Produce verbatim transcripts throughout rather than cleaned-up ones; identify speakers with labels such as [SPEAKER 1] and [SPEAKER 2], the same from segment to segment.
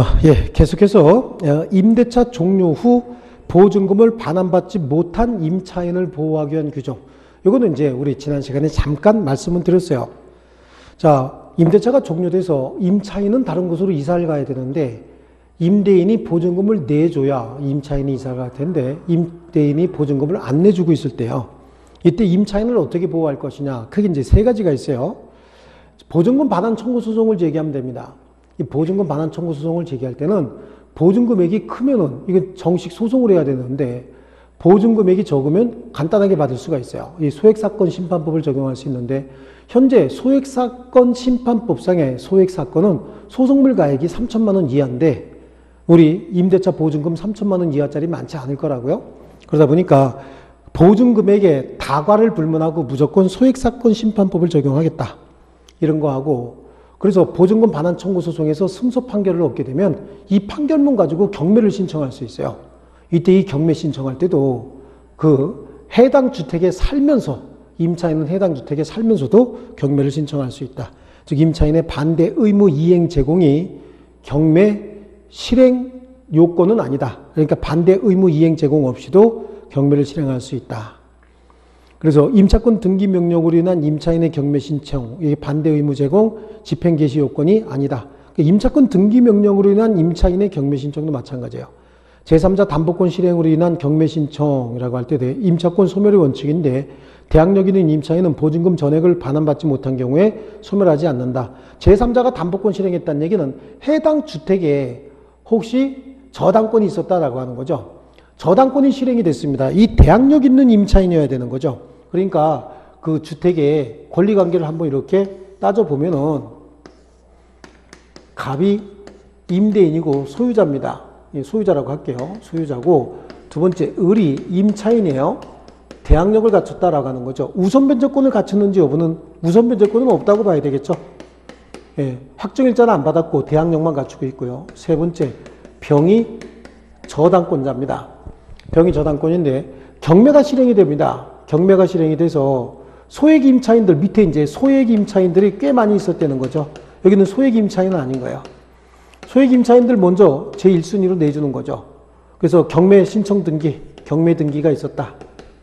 [SPEAKER 1] 예, 계속해서 임대차 종료 후 보증금을 반환받지 못한 임차인을 보호하기 위한 규정. 이거는 이제 우리 지난 시간에 잠깐 말씀을 드렸어요. 자, 임대차가 종료돼서 임차인은 다른 곳으로 이사를 가야 되는데 임대인이 보증금을 내줘야 임차인이 이사를 갈 텐데 임대인이 보증금을 안 내주고 있을 때요. 이때 임차인을 어떻게 보호할 것이냐. 크게 이제 세 가지가 있어요. 보증금 반환 청구 소송을 제기하면 됩니다. 이 보증금 반환 청구 소송을 제기할 때는 보증금액이 크면은 이게 정식 소송을 해야 되는데 보증금액이 적으면 간단하게 받을 수가 있어요. 이 소액사건 심판법을 적용할 수 있는데 현재 소액사건 심판법상의 소액사건은 소송물 가액이 삼천만 원 이하인데 우리 임대차 보증금 삼천만 원 이하짜리 많지 않을 거라고요. 그러다 보니까 보증금액에 다과를 불문하고 무조건 소액사건 심판법을 적용하겠다. 이런 거 하고 그래서 보증금 반환 청구 소송에서 승소 판결을 얻게 되면 이 판결문 가지고 경매를 신청할 수 있어요. 이때 이 경매 신청할 때도 그 해당 주택에 살면서 임차인은 해당 주택에 살면서도 경매를 신청할 수 있다. 즉 임차인의 반대 의무 이행 제공이 경매 실행 요건은 아니다. 그러니까 반대 의무 이행 제공 없이도 경매를 실행할 수 있다. 그래서 임차권 등기 명령으로 인한 임차인의 경매 신청, 이게 반대 의무 제공, 집행 개시 요건이 아니다. 임차권 등기 명령으로 인한 임차인의 경매 신청도 마찬가지예요. 제삼자 담보권 실행으로 인한 경매 신청이라고 할 때 임차권 소멸의 원칙인데 대항력 있는 임차인은 보증금 전액을 반환받지 못한 경우에 소멸하지 않는다. 제삼자가 담보권 실행했다는 얘기는 해당 주택에 혹시 저당권이 있었다라고 하는 거죠. 저당권이 실행이 됐습니다. 이 대항력 있는 임차인이어야 되는 거죠. 그러니까 그 주택의 권리관계를 한번 이렇게 따져보면은 갑이 임대인이고 소유자입니다. 소유자라고 할게요. 소유자고 두 번째 을이 임차인이에요. 대항력을 갖췄다라고 하는 거죠. 우선 변제권을 갖췄는지 여부는 우선 변제권은 없다고 봐야 되겠죠. 예, 확정일자는 안 받았고 대항력만 갖추고 있고요. 세 번째 병이 저당권자입니다. 병이 저당권인데 경매가 실행이 됩니다. 경매가 실행이 돼서 소액 임차인들 밑에 이제 소액 임차인들이 꽤 많이 있었다는 거죠. 여기는 소액 임차인은 아닌 거예요. 소액 임차인들 먼저 제일 순위로 내주는 거죠. 그래서 경매 신청 등기, 경매 등기가 있었다.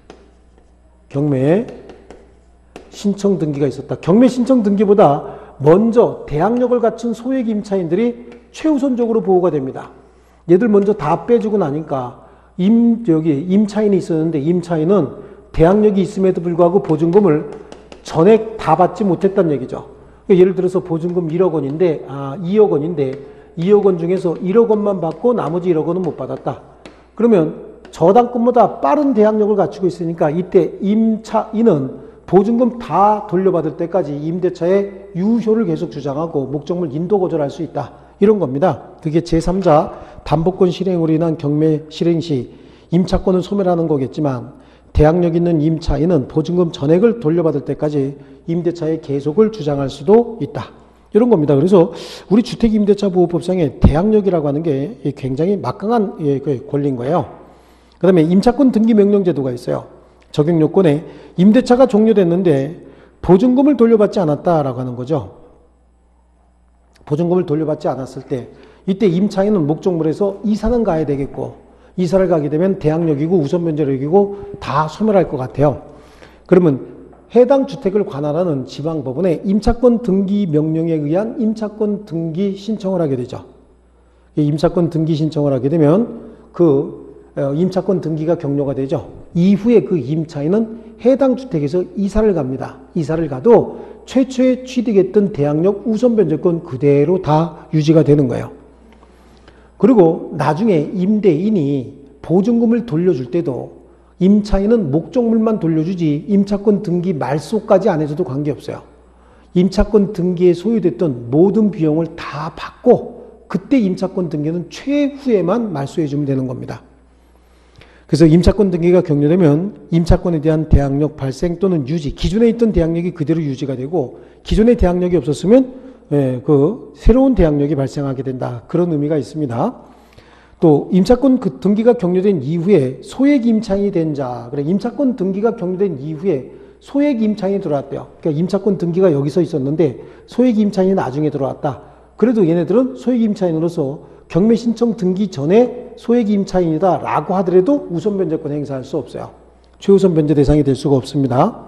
[SPEAKER 1] 경매 신청 등기가 있었다. 경매 신청 등기보다 먼저 대항력을 갖춘 소액 임차인들이 최우선적으로 보호가 됩니다. 얘들 먼저 다 빼주고 나니까 임, 여기 임차인이 있었는데 임차인은 대항력이 있음에도 불구하고 보증금을 전액 다 받지 못했다는 얘기죠. 그러니까 예를 들어서 보증금 일억 원인데, 아, 이억 원인데, 이억 원 중에서 일억 원만 받고 나머지 일억 원은 못 받았다. 그러면 저당권보다 빠른 대항력을 갖추고 있으니까 이때 임차인은 보증금 다 돌려받을 때까지 임대차의 유효를 계속 주장하고 목적물 인도 거절할 수 있다. 이런 겁니다. 그게 제삼자 담보권 실행으로 인한 경매 실행 시 임차권을 소멸하는 거겠지만 대항력 있는 임차인은 보증금 전액을 돌려받을 때까지 임대차의 계속을 주장할 수도 있다. 이런 겁니다. 그래서 우리 주택임대차보호법상에 대항력이라고 하는 게 굉장히 막강한 권리인 거예요. 그 다음에 임차권 등기명령제도가 있어요. 적용요건에 임대차가 종료됐는데 보증금을 돌려받지 않았다라고 하는 거죠. 보증금을 돌려받지 않았을 때 이때 임차인은 목적물에서 이사는 가야 되겠고 이사를 가게 되면 대항력이고 우선변제력이고 다 소멸할 것 같아요. 그러면 해당 주택을 관할하는 지방법원에 임차권 등기 명령에 의한 임차권 등기 신청을 하게 되죠. 임차권 등기 신청을 하게 되면 그 임차권 등기가 격려가 되죠. 이후에 그 임차인은 해당 주택에서 이사를 갑니다. 이사를 가도 최초에 취득했던 대항력 우선변제권 그대로 다 유지가 되는 거예요. 그리고 나중에 임대인이 보증금을 돌려줄 때도 임차인은 목적물만 돌려주지 임차권 등기 말소까지 안 해줘도 관계없어요. 임차권 등기에 소요됐던 모든 비용을 다 받고 그때 임차권 등기는 최후에만 말소해주면 되는 겁니다. 그래서 임차권 등기가 격려되면 임차권에 대한 대항력 발생 또는 유지, 기존에 있던 대항력이 그대로 유지가 되고 기존의 대항력이 없었으면 예, 그 새로운 대항력이 발생하게 된다. 그런 의미가 있습니다. 또 임차권 그 등기가 격려된 이후에 소액 임차인이 된 자, 그래 임차권 등기가 격려된 이후에 소액 임차인이 들어왔대요. 그러니까 임차권 등기가 여기서 있었는데 소액 임차인이 나중에 들어왔다. 그래도 얘네들은 소액 임차인으로서 경매 신청 등기 전에 소액 임차인이다 라고 하더라도 우선 변제권 행사할 수 없어요. 최우선 변제 대상이 될 수가 없습니다.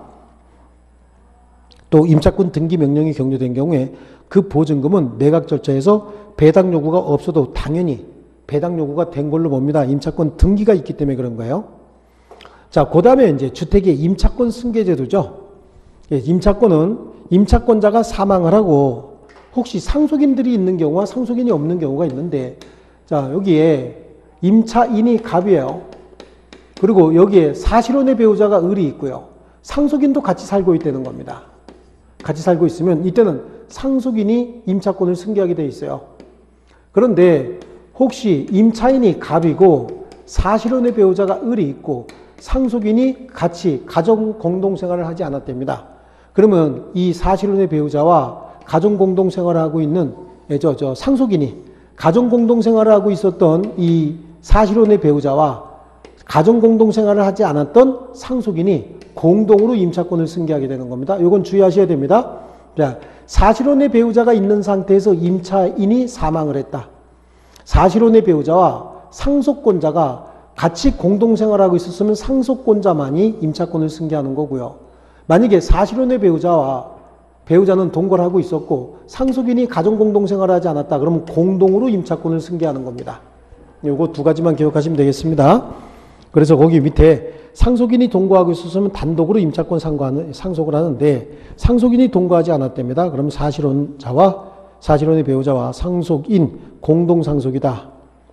[SPEAKER 1] 또 임차권 등기 명령이 격려된 경우에 그 보증금은 매각 절차에서 배당 요구가 없어도 당연히 배당 요구가 된 걸로 봅니다. 임차권 등기가 있기 때문에 그런 거예요. 자, 그 다음에 이제 주택의 임차권 승계제도죠. 임차권은 임차권자가 사망을 하고 혹시 상속인들이 있는 경우와 상속인이 없는 경우가 있는데, 자, 여기에 임차인이 갑이에요. 그리고 여기에 사실혼의 배우자가 을이 있고요. 상속인도 같이 살고 있다는 겁니다. 같이 살고 있으면 이때는 상속인이 임차권을 승계하게 돼 있어요. 그런데 혹시 임차인이 갑이고 사실혼의 배우자가 을이 있고 상속인이 같이 가정 공동생활을 하지 않았답니다. 그러면 이 사실혼의 배우자와 가정 공동생활을 하고 있는 저, 저 상속인이 가정 공동생활을 하고 있었던 이 사실혼의 배우자와 가정 공동생활을 하지 않았던 상속인이 공동으로 임차권을 승계하게 되는 겁니다. 이건 주의하셔야 됩니다. 자, 사실혼의 배우자가 있는 상태에서 임차인이 사망을 했다. 사실혼의 배우자와 상속권자가 같이 공동생활하고 있었으면 상속권자만이 임차권을 승계하는 거고요. 만약에 사실혼의 배우자와 배우자는 동거를 하고 있었고 상속인이 가정 공동생활을 하지 않았다. 그러면 공동으로 임차권을 승계하는 겁니다. 요거 두 가지만 기억하시면 되겠습니다. 그래서 거기 밑에 상속인이 동거하고 있었으면 단독으로 임차권 상속을 하는데 상속인이 동거하지 않았답니다. 그럼 사실혼자와 사실혼의 배우자와 상속인 공동상속이다.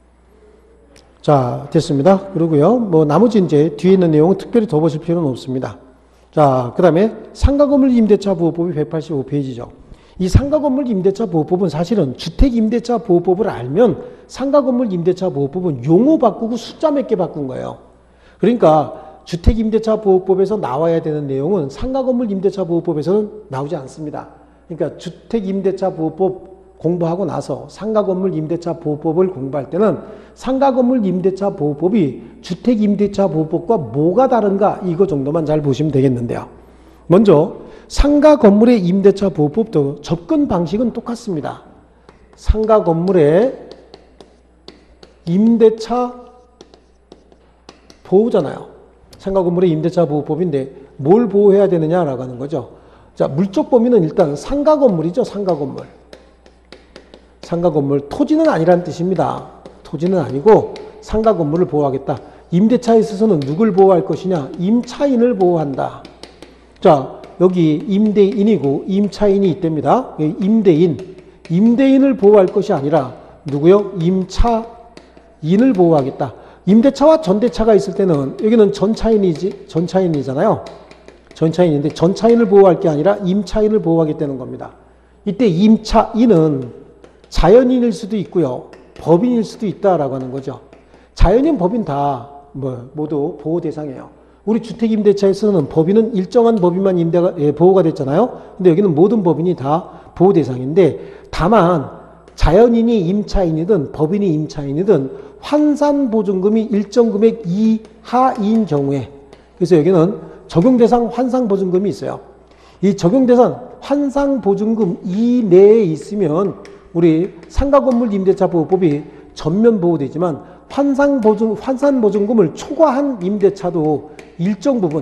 [SPEAKER 1] 자, 됐습니다. 그러고요. 뭐 나머지 이제 뒤에 있는 내용은 특별히 더 보실 필요는 없습니다. 자, 그 다음에 상가건물 임대차 보호법이 백팔십오 페이지죠. 이 상가건물 임대차 보호법은 사실은 주택임대차 보호법을 알면 상가건물 임대차 보호법은 용어 바꾸고 숫자 몇 개 바꾼 거예요. 그러니까 주택임대차 보호법에서 나와야 되는 내용은 상가건물 임대차 보호법에서는 나오지 않습니다. 그러니까 주택임대차 보호법 공부하고 나서 상가건물 임대차 보호법을 공부할 때는 상가건물 임대차 보호법이 주택임대차 보호법과 뭐가 다른가 이거 정도만 잘 보시면 되겠는데요. 먼저 상가건물의 임대차 보호법도 접근 방식은 똑같습니다. 상가건물의 임대차 보호잖아요. 상가건물의 임대차 보호법인데 뭘 보호해야 되느냐라고 하는 거죠. 자, 물적 범위는 일단 상가건물이죠. 상가건물. 상가건물, 토지는 아니란 뜻입니다. 토지는 아니고 상가건물을 보호하겠다. 임대차에 있어서는 누굴 보호할 것이냐? 임차인을 보호한다. 자, 여기 임대인이고 임차인이 있답니다. 임대인, 임대인을 보호할 것이 아니라 누구요? 임차인을 보호하겠다. 임대차와 전대차가 있을 때는 여기는 전차인이지, 전차인이잖아요. 전차인인데 전차인을 보호할 게 아니라 임차인을 모호하겠다는 겁니다. 이때 임차인은 자연인일 수도 있고요. 법인일 수도 있다라고 하는 거죠. 자연인, 법인 다 뭐 모두 보호 대상이에요. 우리 주택임대차에서는 법인은 일정한 법인만 임대가 예, 보호가 됐잖아요. 근데 여기는 모든 법인이 다 보호 대상인데 다만 자연인이 임차인이든 법인이 임차인이든 환산보증금이 일정 금액 이하인 경우에, 그래서 여기는 적용대상 환상보증금이 있어요. 이 적용대상 환상보증금 이내에 있으면 우리 상가건물 임대차 보호법이 전면 보호되지만 환상보증, 환산보증금을 초과한 임대차도 일정 부분,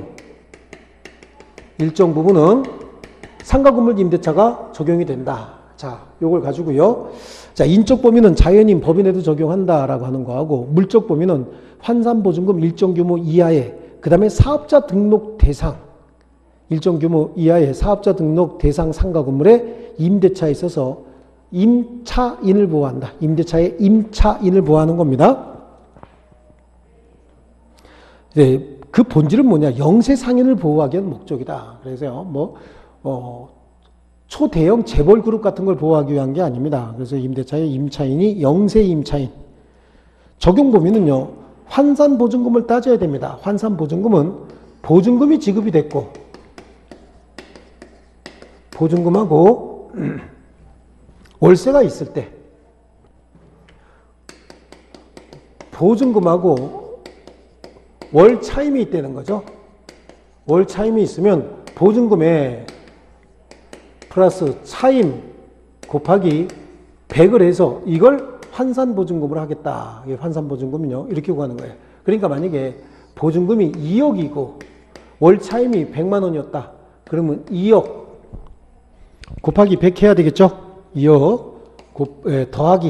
[SPEAKER 1] 일정 부분은 상가건물 임대차가 적용이 된다. 자, 요걸 가지고요. 자, 인적 범위는 자연인, 법인에도 적용한다라고 하는 거하고, 물적 범위는 환산보증금 일정 규모 이하의, 그 다음에 사업자 등록 대상, 일정 규모 이하의 사업자 등록 대상 상가건물의 임대차에 있어서 임차인을 보호한다. 임대차의 임차인을 보호하는 겁니다. 네, 그 본질은 뭐냐? 영세 상인을 보호하기 위한 목적이다. 그래서요, 뭐, 어, 초대형 재벌 그룹 같은 걸 보호하기 위한 게 아닙니다. 그래서 임대차의 임차인이 영세 임차인. 적용 범위는요, 환산보증금을 따져야 됩니다. 환산보증금은 보증금이 지급이 됐고, 보증금하고 월세가 있을 때, 보증금하고 월 차임이 있다는 거죠. 월 차임이 있으면 보증금에 플러스 차임 곱하기 백을 해서 이걸 환산보증금을 하겠다. 이게 환산보증금은요, 이렇게 구하는 거예요. 그러니까 만약에 보증금이 이억이고 월 차임이 백만 원이었다. 그러면 이억 곱하기 백 해야 되겠죠? 이억 곱, 에, 더하기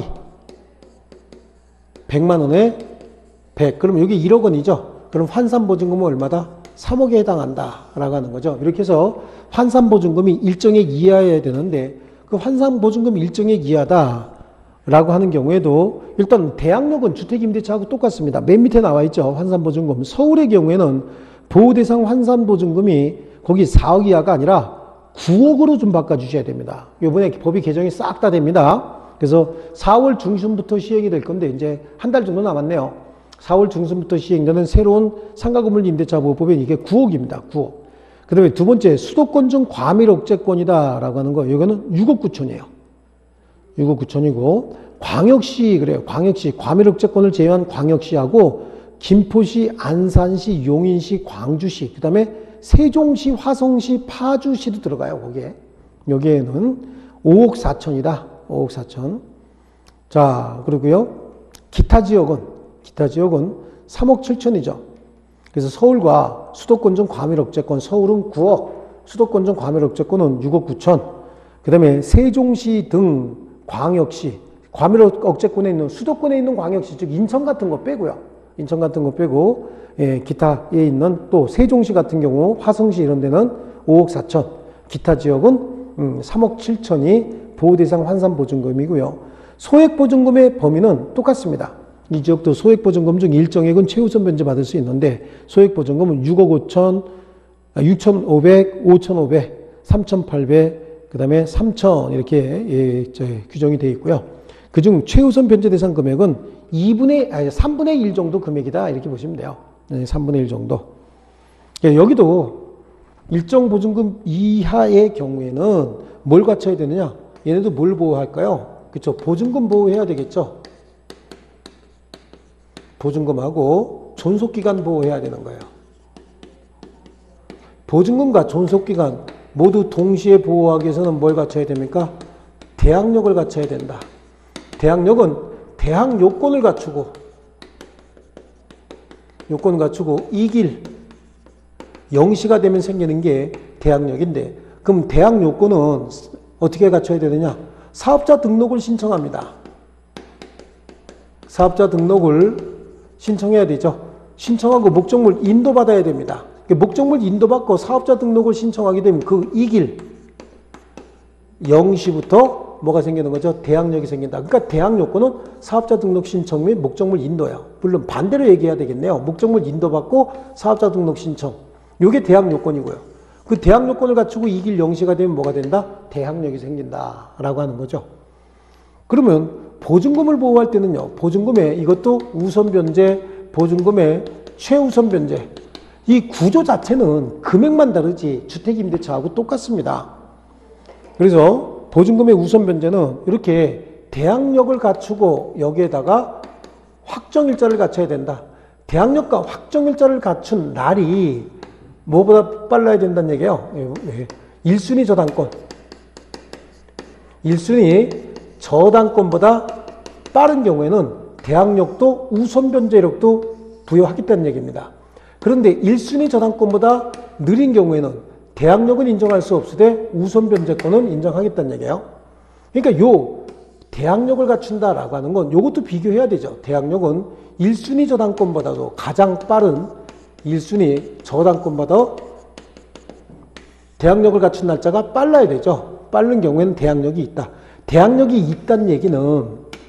[SPEAKER 1] 백만 원에 백. 그럼 여기 일억 원이죠? 그럼 환산보증금은 얼마다? 삼억에 해당한다. 라고 하는 거죠. 이렇게 해서 환산보증금이 일정액 이하여야 되는데 그 환산보증금이 일정액 이하다. 라고 하는 경우에도 일단 대항력은 주택임대차하고 똑같습니다. 맨 밑에 나와 있죠. 환산보증금. 서울의 경우에는 보호대상 환산보증금이 거기 사억 이하가 아니라 구억으로 좀 바꿔주셔야 됩니다. 이번에 법이 개정이 싹 다 됩니다. 그래서 사월 중순부터 시행이 될 건데 이제 한 달 정도 남았네요. 사월 중순부터 시행되는 새로운 상가건물 임대차 보호법엔 이게 구억입니다. 구억. 그 다음에 두 번째 수도권 중 과밀 억제권이다 라고 하는 거. 이거는 육억 구천이에요. 육억 구천이고 광역시 그래요. 광역시 과밀 억제권을 제외한 광역시하고 김포시, 안산시, 용인시, 광주시, 그 다음에 세종시, 화성시, 파주시도 들어가요. 거기에. 여기에는 오억 사천이다. 오억 사천. 자, 그리고요. 기타 지역은, 기타 지역은 삼억 칠천이죠. 그래서 서울과 수도권 중 과밀억제권, 서울은 구억, 수도권 중 과밀억제권은 육억 구천. 그 다음에 세종시 등 광역시, 과밀억제권에 있는, 수도권에 있는 광역시, 즉 인천 같은 거 빼고요. 인천 같은 거 빼고, 예, 기타에 있는 또 세종시 같은 경우, 화성시 이런 데는 오억 사천. 기타 지역은 음, 삼억 칠천이 보호대상 환산보증금이고요. 소액보증금의 범위는 똑같습니다. 이 지역도 소액보증금 중 일정액은 최우선 변제 받을 수 있는데 소액보증금은 육억 오천, 육천오백, 오천오백, 삼천팔백, 그 다음에 삼천 이렇게 예, 저, 규정이 되어 있고요. 그중 최우선 변제 대상 금액은 이분의, 아니, 삼분의 일 정도 금액이다 이렇게 보시면 돼요. 네, 삼분의 일 정도. 예, 여기도 일정 보증금 이하의 경우에는 뭘 갖춰야 되느냐? 얘네도 뭘 보호할까요? 그렇죠. 보증금 보호해야 되겠죠. 보증금하고 존속기간 보호해야 되는 거예요. 보증금과 존속기간 모두 동시에 보호하기 위해서는 뭘 갖춰야 됩니까? 대항력을 갖춰야 된다. 대항력은 대항 요건을 갖추고 요건을 갖추고 이길 영시가 되면 생기는 게 대항력인데 그럼 대항 요건은 어떻게 갖춰야 되느냐? 사업자 등록을 신청합니다. 사업자 등록을 신청해야 되죠. 신청하고 목적물 인도받아야 됩니다. 목적물 인도받고 사업자 등록을 신청하게 되면 그 이길 영시부터 뭐가 생기는 거죠? 대항력이 생긴다. 그러니까 대항 요건은 사업자 등록 신청 및 목적물 인도예요. 물론 반대로 얘기해야 되겠네요. 목적물 인도받고 사업자 등록 신청. 이게 대항 요건이고요. 그 대항 요건을 갖추고 이길 영시가 되면 뭐가 된다? 대항력이 생긴다라고 하는 거죠. 그러면 보증금을 보호할 때는요. 보증금에 이것도 우선 변제, 보증금의 최우선 변제. 이 구조 자체는 금액만 다르지 주택임대차하고 똑같습니다. 그래서 보증금의 우선 변제는 이렇게 대항력을 갖추고 여기에다가 확정일자를 갖춰야 된다. 대항력과 확정일자를 갖춘 날이 뭐보다 빨라야 된다는 얘기예요. 일 순위 저당권. 일 순위 저당권보다 빠른 경우에는 대항력도 우선 변제력도 부여하겠다는 얘기입니다. 그런데 일 순위 저당권보다 느린 경우에는 대항력은 인정할 수 없으되 우선 변제권은 인정하겠다는 얘기예요. 그러니까 요 대항력을 갖춘다라고 하는 건 요것도 비교해야 되죠. 대항력은 일 순위 저당권보다도 가장 빠른 일 순위 저당권보다 대항력을 갖춘 날짜가 빨라야 되죠. 빠른 경우에는 대항력이 있다. 대항력이 있다는 얘기는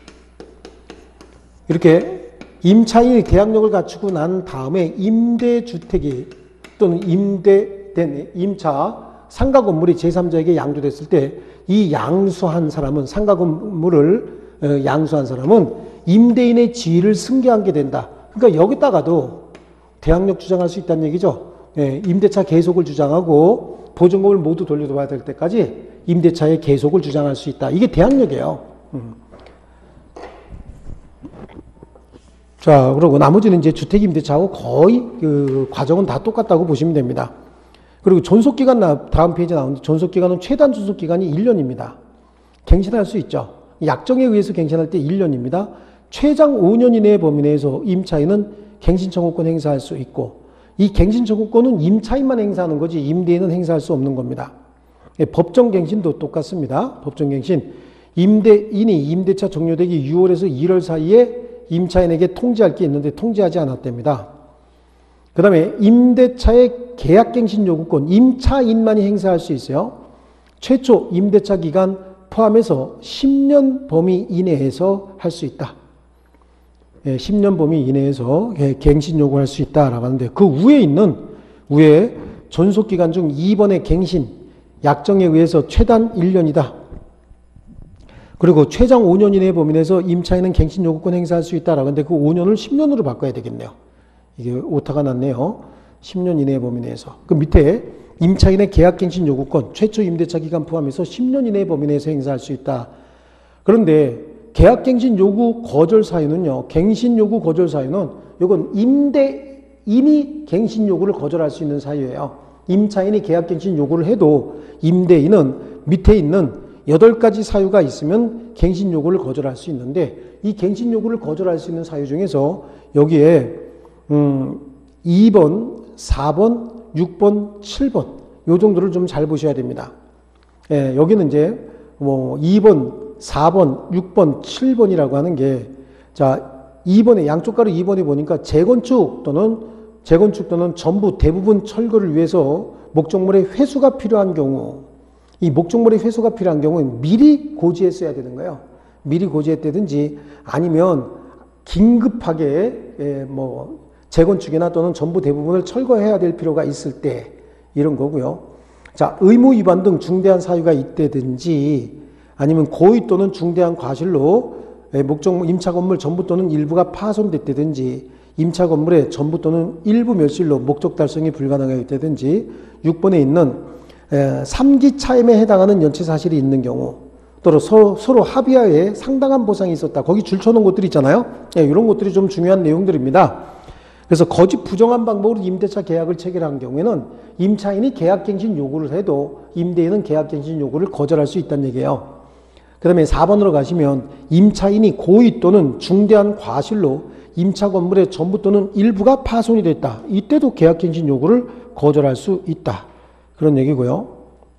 [SPEAKER 1] 이렇게 임차인이 대항력을 갖추고 난 다음에 임대주택이 또는 임대된 임차 상가 건물이 제삼자에게 양도됐을 때 이 양수한 사람은 상가 건물을 양수한 사람은 임대인의 지위를 승계하게 된다. 그러니까 여기다가도 대항력 주장할 수 있다는 얘기죠. 예, 임대차 계속을 주장하고 보증금을 모두 돌려받아야 될 때까지 임대차의 계속을 주장할 수 있다. 이게 대항력이에요. 음. 자, 그리고 나머지는 이제 주택임대차하고 거의 그 과정은 다 똑같다고 보시면 됩니다. 그리고 존속기간 다음 페이지에 나오는데 존속기간은 최단 존속기간이 일 년입니다. 갱신할 수 있죠. 약정에 의해서 갱신할 때 일 년입니다. 최장 오 년 이내의 범위 내에서 임차인은 갱신 청구권 행사할 수 있고, 이 갱신 청구권은 임차인만 행사하는 거지 임대인은 행사할 수 없는 겁니다. 법정 갱신도 똑같습니다. 법정 갱신. 임대인이 임대차 종료되기 유월에서 일월 사이에 임차인에게 통지할 게 있는데 통지하지 않았답니다. 그 다음에 임대차의 계약갱신 요구권, 임차인만이 행사할 수 있어요. 최초 임대차 기간 포함해서 십 년 범위 이내에서 할 수 있다. 예, 십 년 범위 이내에서 갱신 요구할 수 있다라고 하는데, 그 위에 있는, 위에 존속기간 중 이 번의 갱신, 약정에 의해서 최단 일 년이다. 그리고 최장 오 년 이내의 범위 내에서 임차인은 갱신 요구권 행사할 수 있다라고 하는데, 그 오 년을 십 년으로 바꿔야 되겠네요. 이게 오타가 났네요. 십 년 이내의 범위 내에서. 그 밑에 임차인의 계약갱신 요구권, 최초 임대차 기간 포함해서 십 년 이내의 범위 내에서 행사할 수 있다. 그런데 계약갱신 요구 거절 사유는요, 갱신 요구 거절 사유는 이건 임대인이 갱신 요구를 거절할 수 있는 사유예요. 임차인이 계약갱신 요구를 해도 임대인은 밑에 있는 여덟 가지 사유가 있으면 갱신 요구를 거절할 수 있는데, 이 갱신 요구를 거절할 수 있는 사유 중에서 여기에 음, 이 번, 사 번, 육 번, 칠 번 요 정도를 좀 잘 보셔야 됩니다. 예, 여기는 이제 뭐 이 번, 사 번, 육 번, 칠 번이라고 하는 게, 자, 이 번에 양쪽 가로 이 번에 보니까 재건축 또는 재건축 또는 전부 대부분 철거를 위해서 목적물의 회수가 필요한 경우, 이 목적물의 회수가 필요한 경우는 미리 고지했어야 되는 거예요. 미리 고지했다든지 아니면 긴급하게 예, 뭐 재건축이나 또는 전부 대부분을 철거해야 될 필요가 있을 때 이런 거고요. 자, 의무 위반 등 중대한 사유가 있다든지 아니면 고의 또는 중대한 과실로 목적물 임차 건물 전부 또는 일부가 파손됐다든지 임차 건물의 전부 또는 일부 멸실로 목적 달성이 불가능하다든지 육 번에 있는 삼 기 차임에 해당하는 연체 사실이 있는 경우, 또는 서로, 서로 합의하에 상당한 보상이 있었다. 거기 줄쳐놓은 것들이 있잖아요. 네, 이런 것들이 좀 중요한 내용들입니다. 그래서 거짓 부정한 방법으로 임대차 계약을 체결한 경우에는 임차인이 계약갱신 요구를 해도 임대인은 계약갱신 요구를 거절할 수 있다는 얘기예요. 그 다음에 사 번으로 가시면 임차인이 고의 또는 중대한 과실로 임차 건물의 전부 또는 일부가 파손이 됐다. 이때도 계약갱신 요구를 거절할 수 있다. 그런 얘기고요.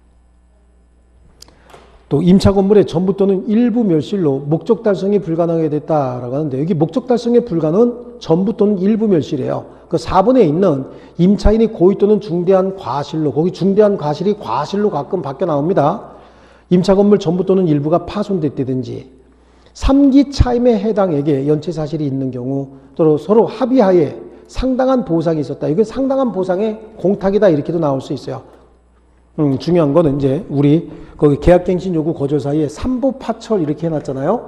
[SPEAKER 1] 또 임차 건물의 전부 또는 일부 멸실로 목적 달성이 불가능하게 됐다라고 하는데, 여기 목적 달성의 불가는 전부 또는 일부 멸실이에요. 그 사 번에 있는 임차인이 고의 또는 중대한 과실로, 거기 중대한 과실이 과실로 가끔 바뀌어 나옵니다. 임차 건물 전부 또는 일부가 파손됐다든지 삼 기 차임에 해당에게 연체 사실이 있는 경우, 또 서로 합의하에 상당한 보상이 있었다. 이게 상당한 보상의 공탁이다 이렇게도 나올 수 있어요. 음, 중요한 거는 이제 우리 거기 계약갱신 요구 거절 사이에 삼보파철 이렇게 해놨잖아요.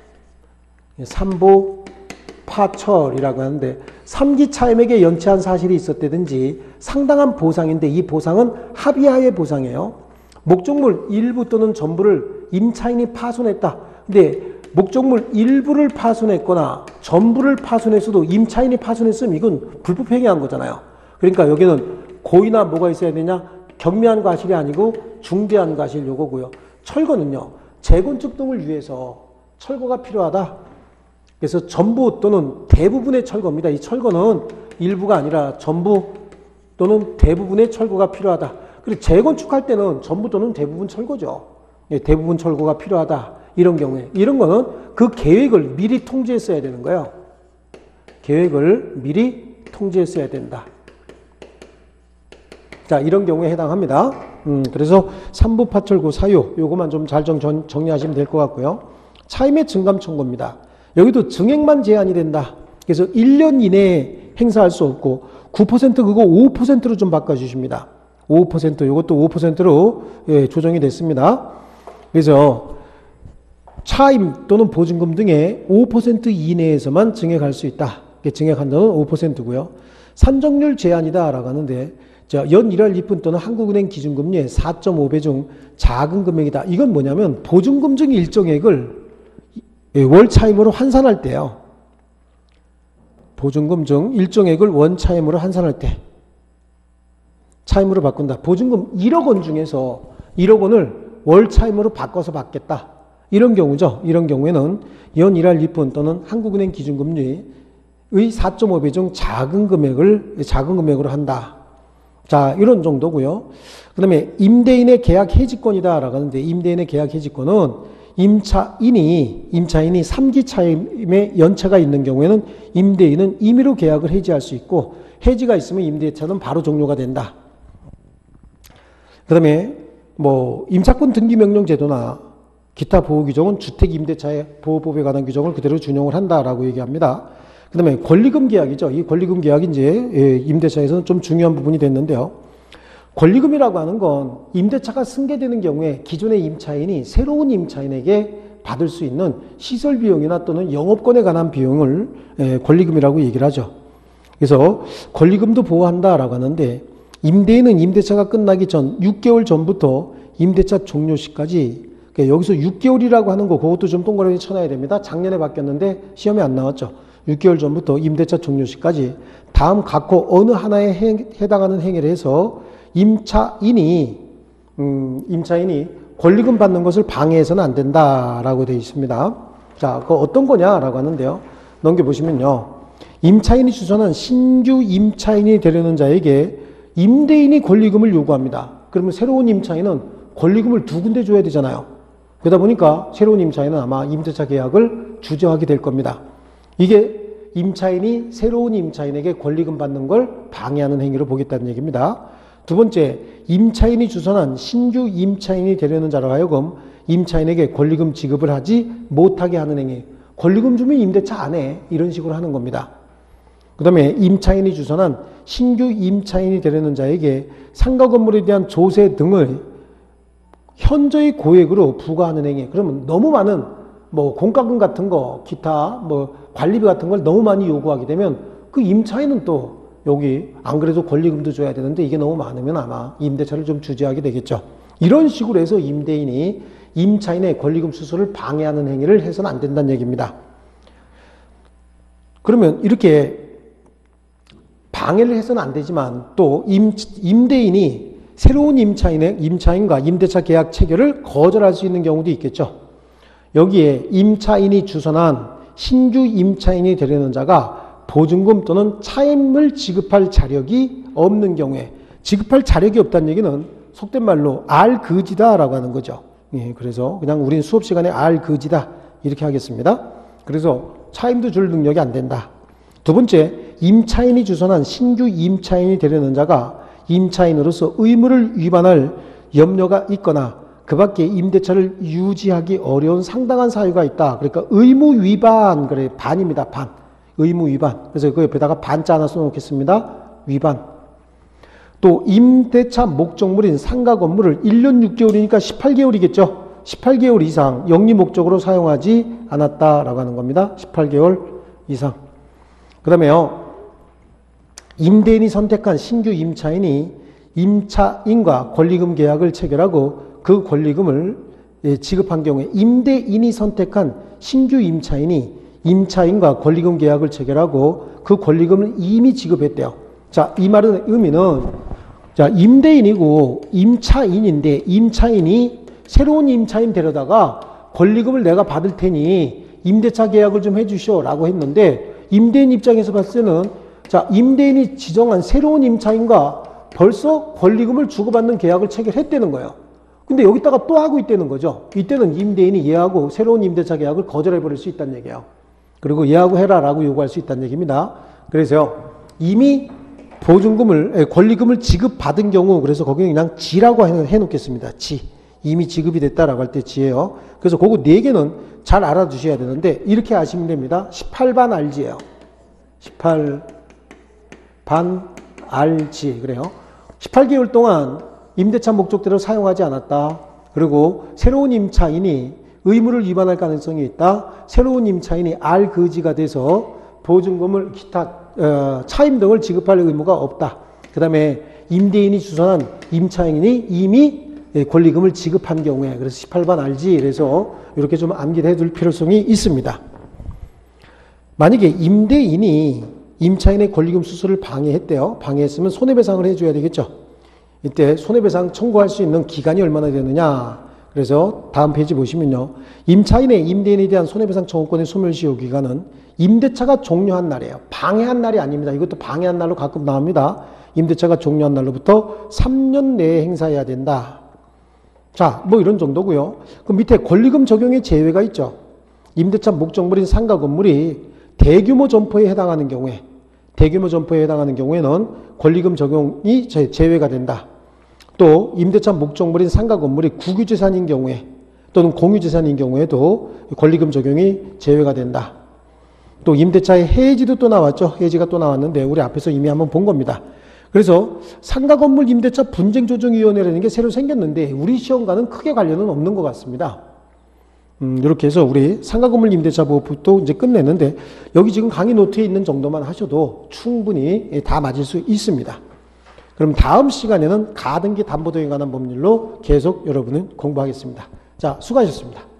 [SPEAKER 1] 삼보파철이라고 하는데, 삼 기 차임에게 연체한 사실이 있었다든지 상당한 보상인데, 이 보상은 합의하의 보상이에요. 목적물 일부 또는 전부를 임차인이 파손했다. 근데 목적물 일부를 파손했거나 전부를 파손했어도 임차인이 파손했으면 이건 불법행위한 거잖아요. 그러니까 여기는 고의나 뭐가 있어야 되냐? 경미한 과실이 아니고 중대한 과실 요거고요. 철거는요, 재건축 등을 위해서 철거가 필요하다. 그래서 전부 또는 대부분의 철거입니다. 이 철거는 일부가 아니라 전부 또는 대부분의 철거가 필요하다. 그리고 재건축할 때는 전부 또는 대부분 철거죠. 예, 대부분 철거가 필요하다. 이런 경우에, 이런 거는 그 계획을 미리 통지했어야 되는 거예요. 계획을 미리 통지했어야 된다. 자, 이런 경우에 해당합니다. 음, 그래서 삼부파철구 사유, 요거만 좀 잘 정리하시면 될 것 같고요. 차임의 증감 청구입니다. 여기도 증액만 제한이 된다. 그래서 일 년 이내에 행사할 수 없고, 구 퍼센트 그거 오 퍼센트로 좀 바꿔주십니다. 오 퍼센트, 이것도 오 퍼센트로 예, 조정이 됐습니다. 그래서 차임 또는 보증금 등의 오 퍼센트 이내에서만 증액할 수 있다. 증액 한도는 오 퍼센트고요. 산정률 제한이다라고 하는데, 자, 연 일 할 이푼 또는 한국은행 기준금리의 사 점 오 배 중 작은 금액이다. 이건 뭐냐면 보증금 중 일정액을 월 차임으로 환산할 때요. 보증금 중 일정액을 원 차임으로 환산할 때 차임으로 바꾼다. 보증금 일억 원 중에서 일억 원을 월 차임으로 바꿔서 받겠다. 이런 경우죠. 이런 경우에는 연일할 이푼 또는 한국은행 기준금리의 사 점 오 배 중 작은 금액을, 작은 금액으로 한다. 자, 이런 정도고요. 그 다음에 임대인의 계약 해지권이다라고 하는데, 임대인의 계약 해지권은 임차인이, 임차인이 삼 기 차임의 연체가 있는 경우에는 임대인은 임의로 계약을 해지할 수 있고, 해지가 있으면 임대차는 바로 종료가 된다. 그 다음에 뭐 임차권 등기명령 제도나 기타 보호 규정은 주택임대차의 보호법에 관한 규정을 그대로 준용을 한다라고 얘기합니다. 그 다음에 권리금 계약이죠. 이 권리금 계약이 이제 임대차에서는 좀 중요한 부분이 됐는데요. 권리금이라고 하는 건 임대차가 승계되는 경우에 기존의 임차인이 새로운 임차인에게 받을 수 있는 시설 비용이나 또는 영업권에 관한 비용을 권리금이라고 얘기를 하죠. 그래서 권리금도 보호한다라고 하는데, 임대인은 임대차가 끝나기 전 육 개월 전부터 임대차 종료 시까지, 그러니까 여기서 육 개월이라고 하는 거 그것도 좀 동그라미 쳐놔야 됩니다. 작년에 바뀌었는데 시험에 안 나왔죠. 육 개월 전부터 임대차 종료 시까지 다음 각호 어느 하나에 해, 해당하는 행위를 해서 임차인이 음, 임차인이 권리금 받는 것을 방해해서는 안 된다라고 되어 있습니다. 자, 그 어떤 거냐라고 하는데요. 넘겨보시면요. 임차인이 주선한 신규 임차인이 되려는 자에게 임대인이 권리금을 요구합니다. 그러면 새로운 임차인은 권리금을 두 군데 줘야 되잖아요. 그러다 보니까 새로운 임차인은 아마 임대차 계약을 주저하게 될 겁니다. 이게 임차인이 새로운 임차인에게 권리금 받는 걸 방해하는 행위로 보겠다는 얘기입니다. 두 번째, 임차인이 주선한 신규 임차인이 되려는 자로 하여금 임차인에게 권리금 지급을 하지 못하게 하는 행위. 권리금 주면 임대차 안 해. 이런 식으로 하는 겁니다. 그 다음에 임차인이 주선한 신규 임차인이 되려는 자에게 상가 건물에 대한 조세 등을 현저히 고액으로 부과하는 행위. 그러면 너무 많은 뭐 공과금 같은 거, 기타 뭐 관리비 같은 걸 너무 많이 요구하게 되면 그 임차인은 또 여기 안 그래도 권리금도 줘야 되는데 이게 너무 많으면 아마 임대차를 좀 주저하게 되겠죠. 이런 식으로 해서 임대인이 임차인의 권리금 수수를 방해하는 행위를 해서는 안 된다는 얘기입니다. 그러면 이렇게 방해를 해서는 안 되지만 또 임, 임대인이 새로운 임차인의, 임차인과 임대차 계약 체결을 거절할 수 있는 경우도 있겠죠. 여기에 임차인이 주선한 신규 임차인이 되려는 자가 보증금 또는 차임을 지급할 자력이 없는 경우에, 지급할 자력이 없다는 얘기는 속된 말로 알그지다라고 하는 거죠. 예, 그래서 그냥 우린 수업 시간에 알그지다 이렇게 하겠습니다. 그래서 차임도 줄 능력이 안 된다. 두 번째, 임차인이 주선한 신규 임차인이 되려는 자가 임차인으로서 의무를 위반할 염려가 있거나 그 밖에 임대차를 유지하기 어려운 상당한 사유가 있다. 그러니까 의무 위반, 그래, 반입니다. 반. 의무 위반. 그래서 그 옆에다가 반자 하나 써놓겠습니다. 위반. 또 임대차 목적물인 상가 건물을 일 년 육 개월이니까 십팔 개월이겠죠. 십팔 개월 이상 영리 목적으로 사용하지 않았다라고 하는 겁니다. 십팔 개월 이상. 그 다음에요. 임대인이 선택한 신규 임차인이 임차인과 권리금 계약을 체결하고 그 권리금을 지급한 경우에 임대인이 선택한 신규 임차인이 임차인과 권리금 계약을 체결하고 그 권리금을 이미 지급했대요. 자, 이 말의 의미는 자, 임대인이고 임차인인데 임차인이 새로운 임차인 데려다가 권리금을 내가 받을 테니 임대차 계약을 좀 해주시오 라고 했는데 임대인 입장에서 봤을 때는 자, 임대인이 지정한 새로운 임차인과 벌써 권리금을 주고받는 계약을 체결했다는 거예요. 근데 여기다가 또 하고 있다는 거죠. 이때는 임대인이 얘하고 새로운 임대차 계약을 거절해버릴 수 있다는 얘기예요. 그리고 얘하고 해라 라고 요구할 수 있다는 얘기입니다. 그래서 이미 보증금을, 권리금을 지급받은 경우, 그래서 거기는 그냥 지라고 해놓겠습니다. 지. 이미 지급이 됐다라고 할 때 지예요. 그래서 그거 네 개는 잘 알아두셔야 되는데, 이렇게 아시면 됩니다. 십팔 반 알지예요. 십팔 반 알지. 그래요. 십팔 개월 동안 임대차 목적대로 사용하지 않았다. 그리고 새로운 임차인이 의무를 위반할 가능성이 있다. 새로운 임차인이 알그지가 돼서 보증금을 기타 어, 차임 등을 지급할 의무가 없다. 그 다음에 임대인이 주선한 임차인이 이미 권리금을 지급한 경우에, 그래서 십팔 반 알지. 그래서 이렇게 좀 암기를 해둘 필요성이 있습니다. 만약에 임대인이 임차인의 권리금 수수를 방해했대요. 방해했으면 손해배상을 해줘야 되겠죠. 이때 손해배상 청구할 수 있는 기간이 얼마나 되느냐. 그래서 다음 페이지 보시면요. 임차인의 임대인에 대한 손해배상 청구권의 소멸시효 기간은 임대차가 종료한 날이에요. 방해한 날이 아닙니다. 이것도 방해한 날로 가끔 나옵니다. 임대차가 종료한 날로부터 삼 년 내에 행사해야 된다. 자, 뭐 이런 정도고요. 그 밑에 권리금 적용의 제외가 있죠. 임대차 목적물인 상가 건물이 대규모 점포에 해당하는 경우에 대규모 점포에 해당하는 경우에는 권리금 적용이 제외가 된다. 또 임대차 목적물인 상가 건물이 국유재산인 경우에 또는 공유재산인 경우에도 권리금 적용이 제외가 된다. 또 임대차의 해지도 또 나왔죠. 해지가 또 나왔는데 우리 앞에서 이미 한번 본 겁니다. 그래서 상가 건물 임대차 분쟁조정위원회라는 게 새로 생겼는데 우리 시험과는 크게 관련은 없는 것 같습니다. 음, 이렇게 해서 우리 상가 건물 임대차 보호법도 이제 끝냈는데 여기 지금 강의 노트에 있는 정도만 하셔도 충분히 다 맞을 수 있습니다. 그럼 다음 시간에는 가등기 담보도에 관한 법률로 계속 여러분은 공부하겠습니다. 자, 수고하셨습니다.